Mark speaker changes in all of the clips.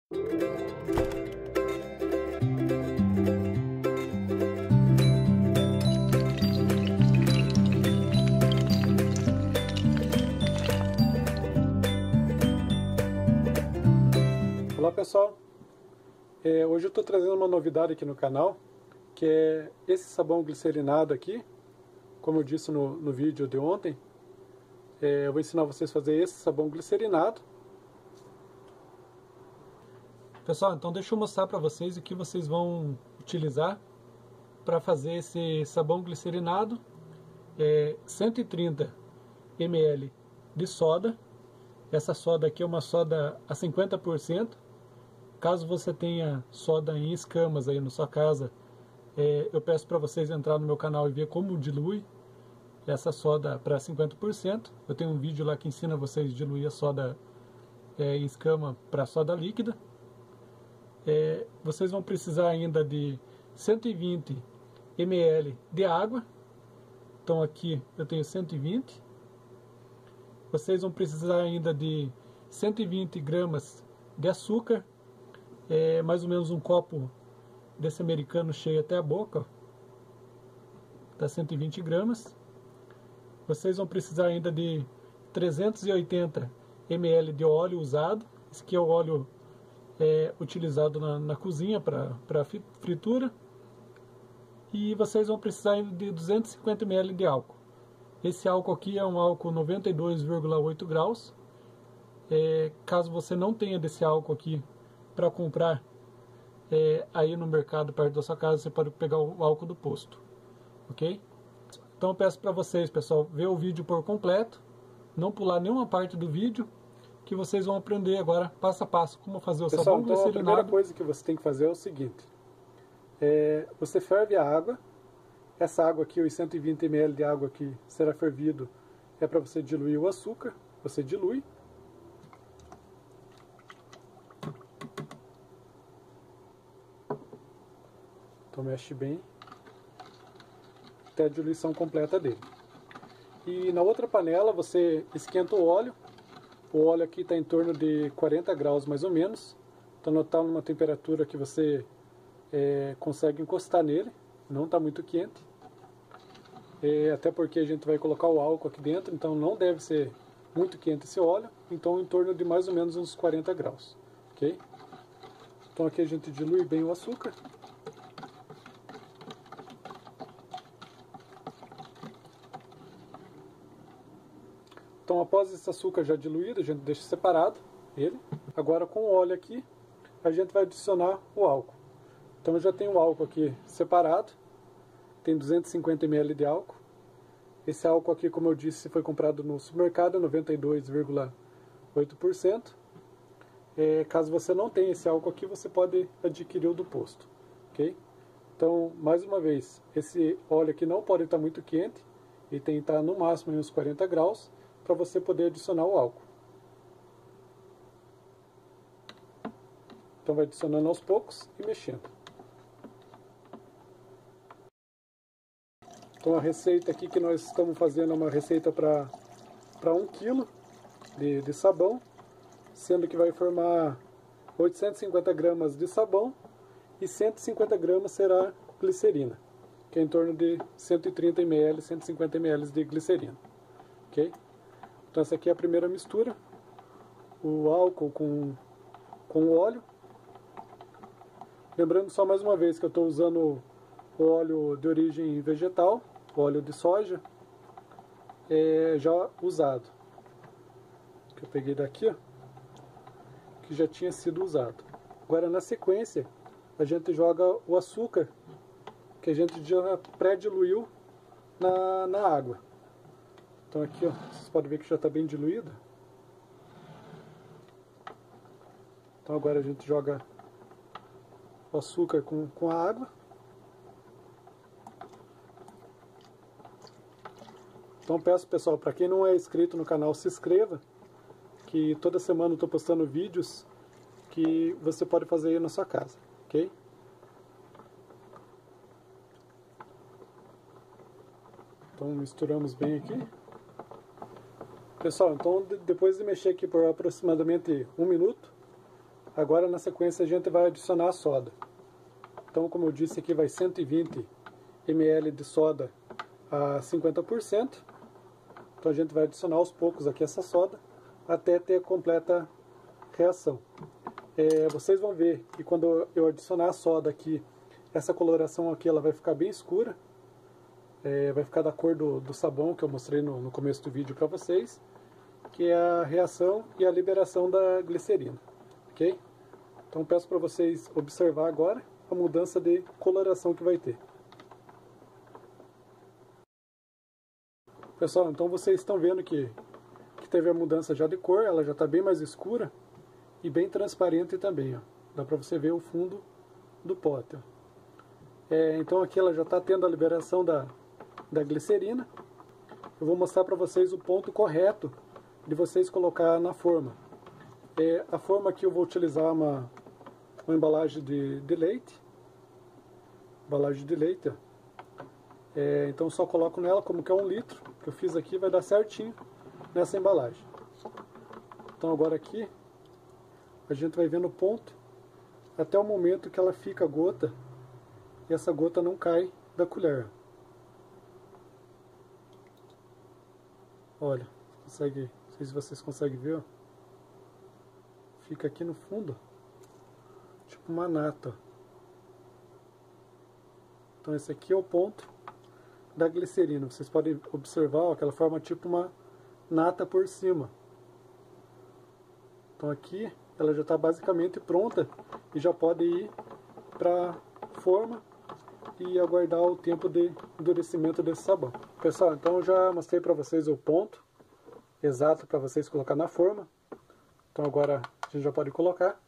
Speaker 1: Olá pessoal, hoje eu estou trazendo uma novidade aqui no canal, que é esse sabão glicerinado aqui. Como eu disse no vídeo de ontem, eu vou ensinar vocês a fazer esse sabão glicerinado. Pessoal, então deixa eu mostrar para vocês o que vocês vão utilizar para fazer esse sabão glicerinado. 130 ml de soda. Essa soda aqui é uma soda a 50%. Caso você tenha soda em escamas aí na sua casa, eu peço para vocês entrar no meu canal e ver como dilui essa soda para 50%. Eu tenho um vídeo lá que ensina vocês a diluir a soda em escama para soda líquida. Vocês vão precisar ainda de 120 ml de água. Então aqui eu tenho 120. Vocês vão precisar ainda de 120 gramas de açúcar. Mais ou menos um copo desse americano cheio até a boca. Tá 120 gramas. Vocês vão precisar ainda de 380 ml de óleo usado. Esse aqui é o óleo utilizado na cozinha para fritura. E vocês vão precisar ainda de 250 ml de álcool. Esse álcool aqui é um álcool 92,8 graus. Caso você não tenha desse álcool aqui para comprar aí no mercado perto da sua casa, você pode pegar o álcool do posto, ok? Então eu peço para vocês, pessoal, ver o vídeo por completo, não pular nenhuma parte do vídeo, que vocês vão aprender agora passo a passo como fazer o sabão glicerinado. Então a primeira coisa que você tem que fazer é o seguinte: você ferve a água. Essa água aqui, os 120 ml de água que será fervido, é para você diluir o açúcar. Você dilui. Então mexe bem até a diluição completa dele. E na outra panela você esquenta o óleo. O óleo aqui está em torno de 40 graus mais ou menos. Então está numa temperatura que você consegue encostar nele. Não está muito quente. Até porque a gente vai colocar o álcool aqui dentro, então não deve ser muito quente esse óleo. Então em torno de mais ou menos uns 40 graus. Ok? Então aqui a gente dilui bem o açúcar. Então após esse açúcar já diluído, a gente deixa separado ele. Agora com o óleo aqui, a gente vai adicionar o álcool. Então eu já tenho o álcool aqui separado. Tem 250 ml de álcool. Esse álcool aqui, como eu disse, foi comprado no supermercado, 92,8%. Caso você não tenha esse álcool aqui, você pode adquirir o do posto. Ok? Então, mais uma vez, esse óleo aqui não pode estar muito quente. Ele tem que estar no máximo em uns 40 graus, para você poder adicionar o álcool. Então vai adicionando aos poucos e mexendo. Então a receita aqui que nós estamos fazendo é uma receita para 1 kg de sabão, sendo que vai formar 850 gramas de sabão e 150 gramas será glicerina, que é em torno de 130 ml, 150 ml de glicerina. Ok? Então essa aqui é a primeira mistura, o álcool com o óleo. Lembrando só mais uma vez que eu estou usando o óleo de origem vegetal, óleo de soja, já usado. Que eu peguei daqui, ó, que já tinha sido usado. Agora na sequência, a gente joga o açúcar, que a gente já pré-diluiu na água. Então aqui, ó, vocês podem ver que já está bem diluído. Então agora a gente joga o açúcar com a água. Então peço, pessoal, para quem não é inscrito no canal, se inscreva, que toda semana eu estou postando vídeos que você pode fazer aí na sua casa, ok? Então misturamos bem aqui. Pessoal, então depois de mexer aqui por aproximadamente 1 minuto, Agora na sequência a gente vai adicionar a soda. Então, como eu disse, aqui vai 120 ml de soda a 50%. Então a gente vai adicionar aos poucos aqui essa soda até ter a completa reação. Vocês vão ver que quando eu adicionar a soda aqui, essa coloração aqui ela vai ficar bem escura. Vai ficar da cor do sabão que eu mostrei no começo do vídeo para vocês, que é a reação e a liberação da glicerina, ok? Então peço para vocês observar agora a mudança de coloração que vai ter. Pessoal, então vocês estão vendo que teve a mudança já de cor, ela já está bem mais escura e bem transparente também, ó. Dá para você ver o fundo do pote, ó. Então aqui ela já está tendo a liberação da glicerina. Eu vou mostrar para vocês o ponto correto de vocês colocar na forma. A forma aqui eu vou utilizar uma embalagem de leite. Embalagem de leite, ó. Então só coloco nela, como que é 1 litro, que eu fiz aqui, vai dar certinho nessa embalagem. Então agora aqui, a gente vai vendo o ponto, até o momento que ela fica gota, e essa gota não cai da colher. Olha, não sei se vocês conseguem ver, ó. Fica aqui no fundo, tipo uma nata. Então esse aqui é o ponto da glicerina. Vocês podem observar, ó, que ela forma tipo uma nata por cima. Então aqui ela já está basicamente pronta e já pode ir para forma e aguardar o tempo de endurecimento desse sabão. Pessoal, então eu já mostrei para vocês o ponto exato para vocês colocar na forma. Então agora a gente já pode colocar.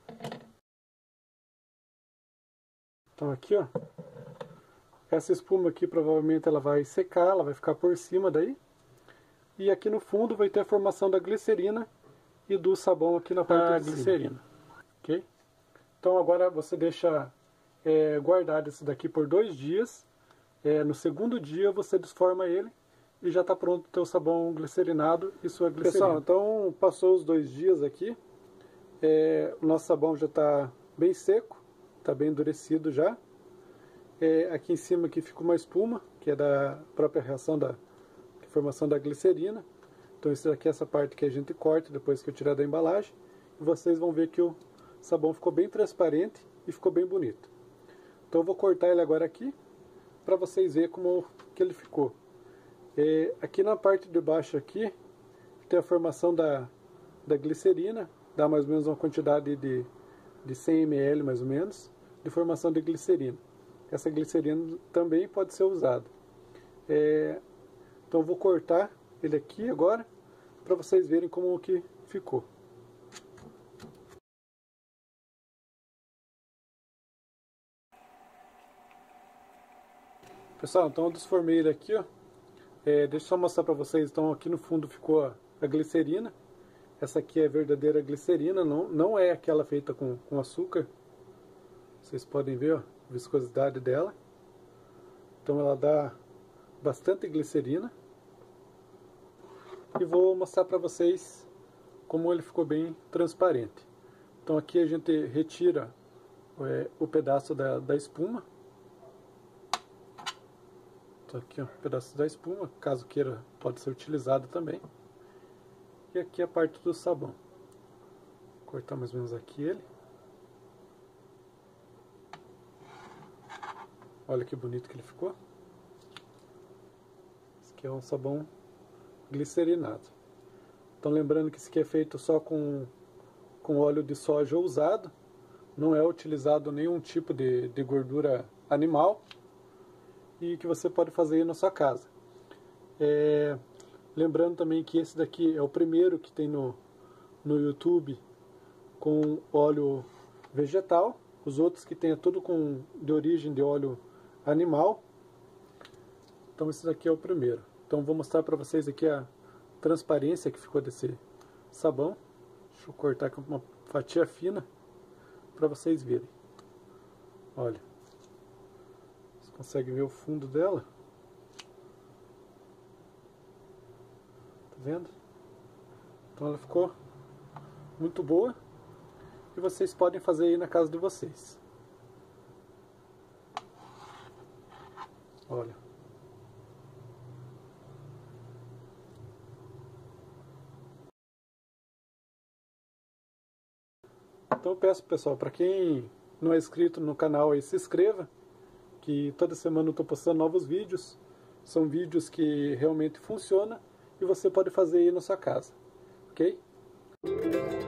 Speaker 1: Então aqui, ó, essa espuma aqui provavelmente ela vai secar, ela vai ficar por cima daí. E aqui no fundo vai ter a formação da glicerina e do sabão aqui na parte da glicerina. Ok? Então agora você deixa guardado esse daqui por 2 dias. No segundo dia você desforma ele e já está pronto o teu sabão glicerinado e sua glicerina. Pessoal, então passou os 2 dias aqui. O nosso sabão já está bem seco, está bem endurecido já. Aqui em cima aqui fica uma espuma, que é da própria reação da formação da glicerina. Então isso aqui é essa parte que a gente corta depois que eu tirar da embalagem. E vocês vão ver que o sabão ficou bem transparente e ficou bem bonito. Então eu vou cortar ele agora aqui, para vocês verem como que ele ficou. Aqui na parte de baixo aqui, tem a formação da glicerina, dá mais ou menos uma quantidade de 100 ml mais ou menos, de formação de glicerina. Essa glicerina também pode ser usada. Então eu vou cortar ele aqui agora, para vocês verem como que ficou. Pessoal, então eu desformei ele aqui, ó. Deixa eu só mostrar para vocês. Então aqui no fundo ficou a glicerina. Essa aqui é a verdadeira glicerina, não é aquela feita com açúcar. Vocês podem ver, ó, a viscosidade dela. Então ela dá bastante glicerina. E vou mostrar para vocês como ele ficou bem transparente. Então aqui a gente retira o pedaço da espuma. Então aqui, ó, um pedaço da espuma, caso queira pode ser utilizado também. E aqui a parte do sabão. Vou cortar mais ou menos aqui ele. Olha que bonito que ele ficou. Esse aqui é um sabão glicerinado. Então lembrando que esse aqui é feito só com óleo de soja usado. Não é utilizado nenhum tipo de gordura animal. E que você pode fazer aí na sua casa. Lembrando também que esse daqui é o primeiro que tem no YouTube com óleo vegetal. Os outros que tem é tudo de origem de óleo animal. Então esse daqui é o primeiro. Então vou mostrar para vocês aqui a transparência que ficou desse sabão. Deixa eu cortar com uma fatia fina para vocês verem. Olha. Vocês conseguem ver o fundo dela? Tá vendo? Então ela ficou muito boa. e vocês podem fazer aí na casa de vocês. Olha. Então eu peço, pessoal, para quem não é inscrito no canal aí, se inscreva, que toda semana eu estou postando novos vídeos. São vídeos que realmente funcionam e você pode fazer aí na sua casa, ok?